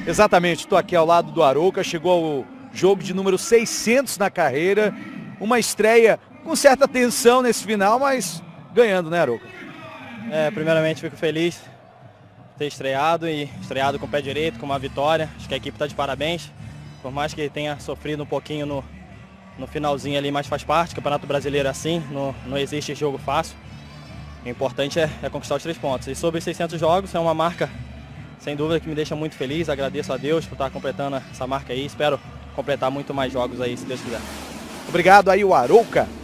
Exatamente, estou aqui ao lado do Arouca, chegou ao jogo de número 600 na carreira, uma estreia com certa tensão nesse final, mas ganhando, né, Arouca? Primeiramente fico feliz de ter estreado com o pé direito, com uma vitória. Acho que a equipe está de parabéns, por mais que tenha sofrido um pouquinho no finalzinho ali, mas faz parte. O Campeonato Brasileiro é assim, não existe jogo fácil. O importante é conquistar os 3 pontos. E sobre os 600 jogos, é uma marca, sem dúvida, que me deixa muito feliz. Agradeço a Deus por estar completando essa marca aí. Espero completar muito mais jogos aí, se Deus quiser. Obrigado aí, o Arouca.